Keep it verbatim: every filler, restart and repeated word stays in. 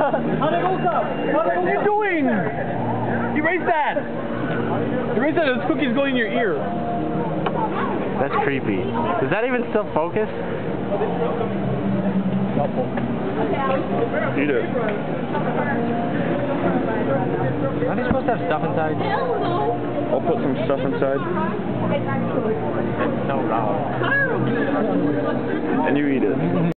What are you doing? Erase that! Erase that, those cookies going in your ear. That's creepy. Does that even still focus? Eat it. Aren't you supposed to have stuff inside? I'll put some stuff inside. It's so raw. And you eat it.